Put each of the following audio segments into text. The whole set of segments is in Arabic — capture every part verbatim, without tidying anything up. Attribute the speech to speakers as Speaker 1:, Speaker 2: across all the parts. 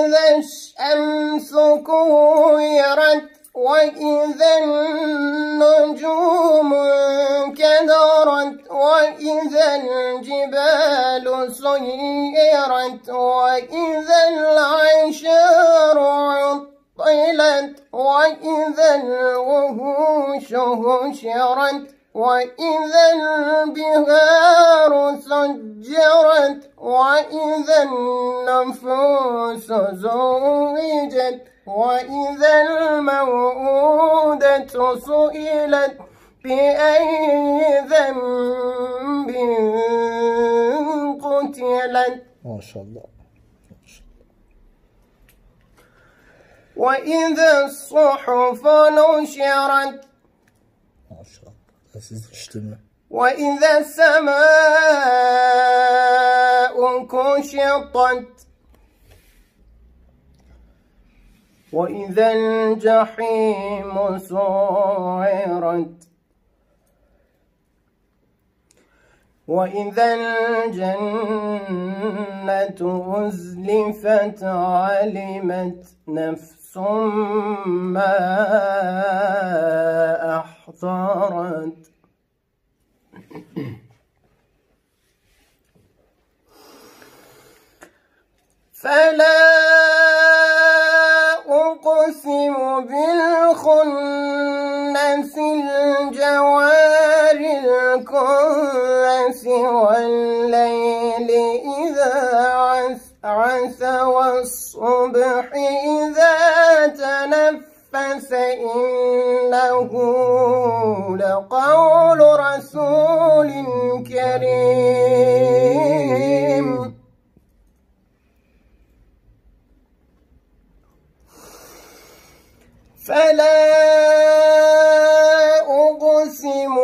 Speaker 1: وإذا الشمس كورت وإذا النجوم انكدرت وإذا الجبال سيرت وإذا العشار عطلت وإذا الوحوش حشرت وإذا البحار سجرت وإذا النفوس زوجت وإذا الموءودة سئلت بأي ذنب قتلت.
Speaker 2: ما شاء الله.
Speaker 1: وإذا الصحف نشرت.
Speaker 2: ما شاء الله. Das ist die Stimme.
Speaker 1: وإذا السماء كشطت وإذا الجحيم سعرت وإذا الجنة أزلفت علمت نفس ما أحضرت. فلا أقسم بالخنس الجوار الكنس والليل إذا عسعس والصبح إذا تنفس إنه لقول رسول كريم. فلا أقسم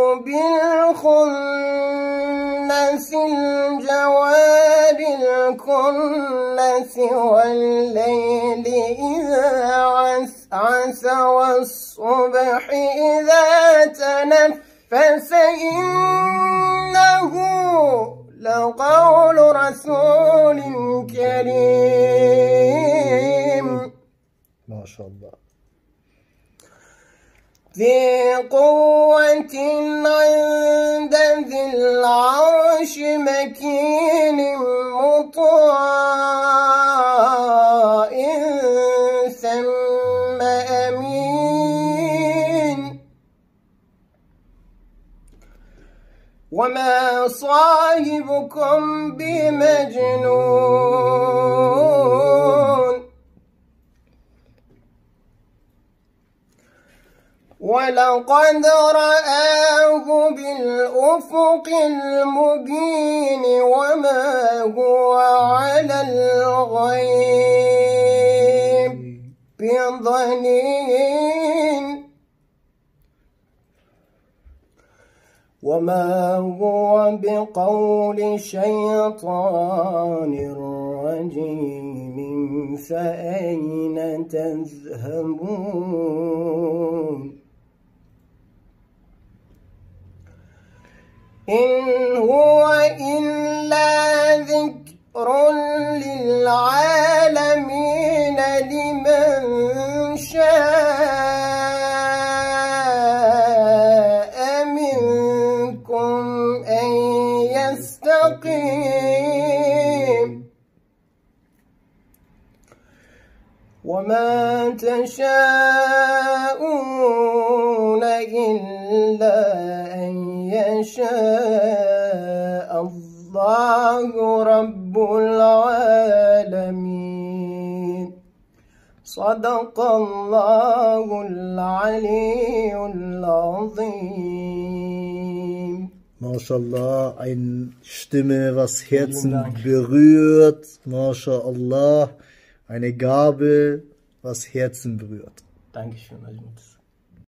Speaker 1: بالخنس الجوار الكنس والليل إذا عسعس والصبح إذا تنفس إنه لقول رسول كريم.
Speaker 2: ما شاء الله.
Speaker 1: ذي قوة عند ذي العرش مكين مطاع ثم أمين. وما صاحبكم بمجنون ولقد رآه بالأفق المبين وما هو على الغيب بضنين وما هو بقول شيطان رجيم فأين تذهبون إن هو إلا ذكر للعالمين لمن شاء منكم أن يستقيم وما تشاءون إلا أن يشاء الله رب العالمين. صدق الله العلي العظيم.
Speaker 2: MashaAllah, eine Stimme, was Herzen berührt. MashaAllah, eine Gabe, was Herzen berührt.
Speaker 1: Dankeschön, Majmut.